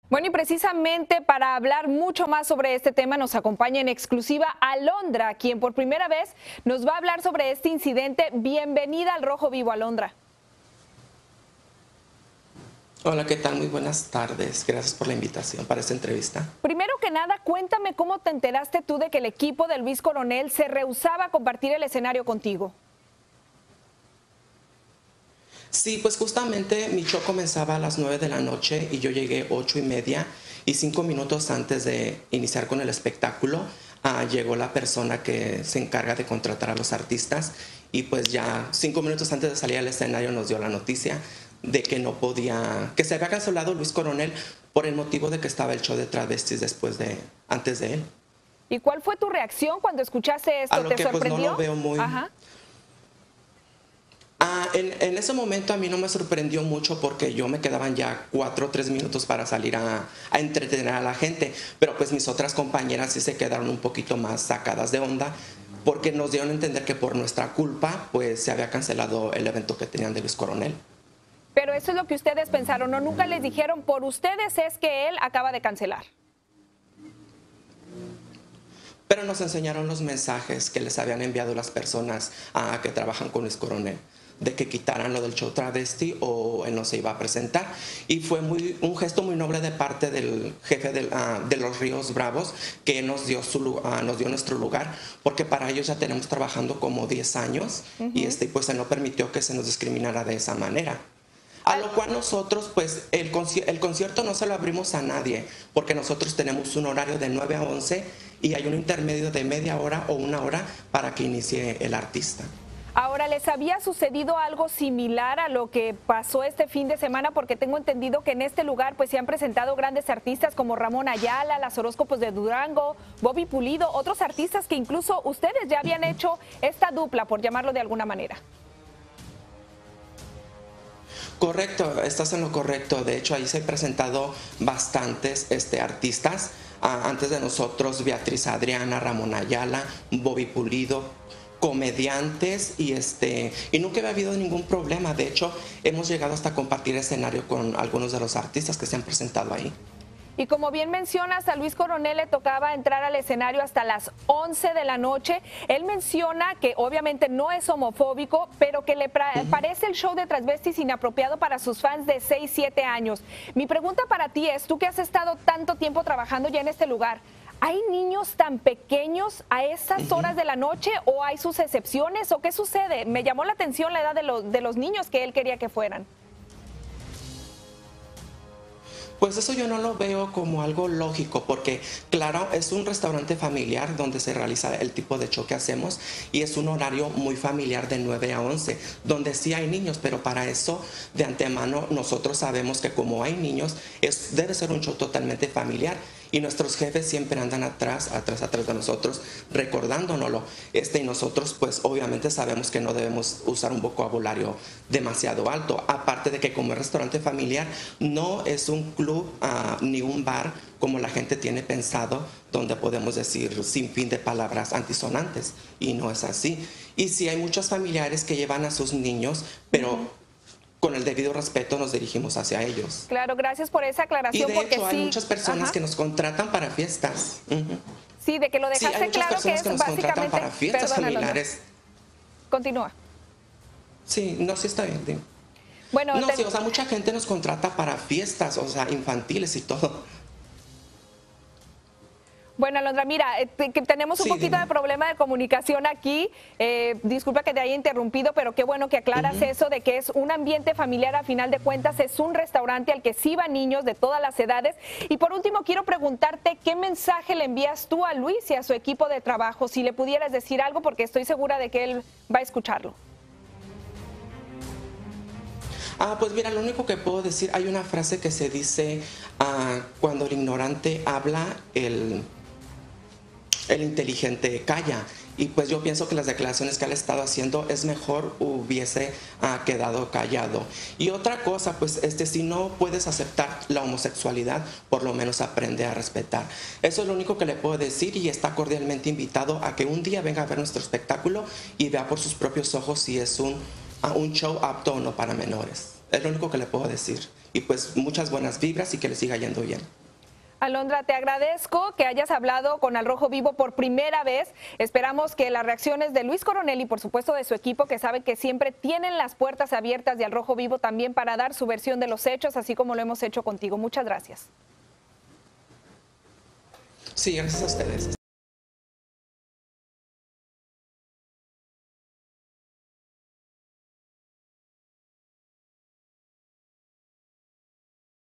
Bueno, y precisamente para hablar mucho más sobre este tema nos acompaña en exclusiva Alondra, quien por primera vez nos va a hablar sobre este incidente. Bienvenida al Rojo Vivo, Alondra. Hola, ¿qué tal? Muy buenas tardes. Gracias por la invitación para esta entrevista. Primero que nada, cuéntame cómo te enteraste tú de que el equipo de Luis Coronel se rehusaba a compartir el escenario contigo. Sí, pues justamente mi show comenzaba a las 9 de la noche y yo llegué 8:30 y 5 minutos antes de iniciar con el espectáculo llegó la persona que se encarga de contratar a los artistas y pues ya 5 minutos antes de salir al escenario nos dio la noticia de que no podía, que se había cancelado Luis Coronel por el motivo de que estaba el show de travestis antes de él. ¿Y cuál fue tu reacción cuando escuchaste A esto? lo ¿Te que pues no sorprendió? lo veo muy... Ajá. En ese momento a mí no me sorprendió mucho porque yo me quedaban ya 4 o 3 minutos para salir a entretener a la gente, pero pues mis otras compañeras sí se quedaron un poquito más sacadas de onda porque nos dieron a entender que por nuestra culpa pues se había cancelado el evento que tenían de Luis Coronel. Pero eso es lo que ustedes pensaron, ¿no? Nunca les dijeron, por ustedes es que él acaba de cancelar. Pero nos enseñaron los mensajes que les habían enviado las personas que trabajan con Luis Coronel, de que quitaran lo del show travesti o él no se iba a presentar. Y fue un gesto muy noble de parte del jefe de los Ríos Bravos, que nos dio nuestro lugar, porque para ellos ya tenemos trabajando como 10 años y pues él no permitió que se nos discriminara de esa manera. A lo cual nosotros, pues, el concierto no se lo abrimos a nadie, porque nosotros tenemos un horario de 9 a 11 y hay un intermedio de media hora o una hora para que inicie el artista. Ahora, ¿les había sucedido algo similar a lo que pasó este fin de semana? Porque tengo entendido que en este lugar pues se han presentado grandes artistas como Ramón Ayala, las Horóscopos de Durango, Bobby Pulido, otros artistas que incluso ustedes ya habían hecho esta dupla, por llamarlo de alguna manera. Correcto, estás en lo correcto. De hecho, ahí se han presentado bastantes artistas. Antes de nosotros, Beatriz Adriana, Ramón Ayala, Bobby Pulido, comediantes y nunca había habido ningún problema. De hecho, hemos llegado hasta compartir escenario con algunos de los artistas que se han presentado ahí. Y como bien mencionas, a Luis Coronel le tocaba entrar al escenario hasta las 11 de la noche. Él menciona que obviamente no es homofóbico, pero que le parece el show de transvestis inapropiado para sus fans de 6, 7 años. Mi pregunta para ti es, tú que has estado tanto tiempo trabajando ya en este lugar, ¿hay niños tan pequeños a esas horas de la noche o hay sus excepciones o qué sucede? Me llamó la atención la edad de los niños que él quería que fueran. Pues eso yo no lo veo como algo lógico porque, claro, es un restaurante familiar donde se realiza el tipo de show que hacemos y es un horario muy familiar de 9 a 11, donde sí hay niños, pero para eso de antemano nosotros sabemos que como hay niños, debe ser un show totalmente familiar. Y nuestros jefes siempre andan atrás de nosotros recordándonoslo. Y nosotros pues obviamente sabemos que no debemos usar un vocabulario demasiado alto. Aparte de que como es restaurante familiar, no es un club ni un bar como la gente tiene pensado, donde podemos decir sin fin de palabras antisonantes. Y no es así. Y sí hay muchos familiares que llevan a sus niños, pero... con el debido respeto nos dirigimos hacia ellos. Claro, gracias por esa aclaración. Y de hecho hay muchas personas que nos contratan para fiestas. Sí, de que lo dejaste hay muchas claro que personas es que nos básicamente... contratan para fiestas familiares. Continúa. Sí, no, sí está bien. Dime. Bueno, no, sí, o sea, mucha gente nos contrata para fiestas, o sea, infantiles y todo. Bueno, Alondra, mira, que tenemos un poquito de problema de comunicación aquí. Disculpa que te haya interrumpido, pero qué bueno que aclaras eso de que es un ambiente familiar, a final de cuentas es un restaurante al que sí van niños de todas las edades. Y por último, quiero preguntarte qué mensaje le envías tú a Luis y a su equipo de trabajo, si le pudieras decir algo, porque estoy segura de que él va a escucharlo. Pues mira, lo único que puedo decir, hay una frase que se dice, cuando el ignorante habla, el inteligente calla. Y pues yo pienso que las declaraciones que él ha estado haciendo es mejor hubiese quedado callado. Y otra cosa, pues si no puedes aceptar la homosexualidad, por lo menos aprende a respetar. Eso es lo único que le puedo decir y está cordialmente invitado a que un día venga a ver nuestro espectáculo y vea por sus propios ojos si es un show apto o no para menores. Es lo único que le puedo decir. Y pues muchas buenas vibras y que le siga yendo bien. Alondra, te agradezco que hayas hablado con Al Rojo Vivo por primera vez. Esperamos que las reacciones de Luis Coronel y por supuesto de su equipo, que sabe que siempre tienen las puertas abiertas de Al Rojo Vivo también para dar su versión de los hechos, así como lo hemos hecho contigo. Muchas gracias. Sí, gracias a ustedes.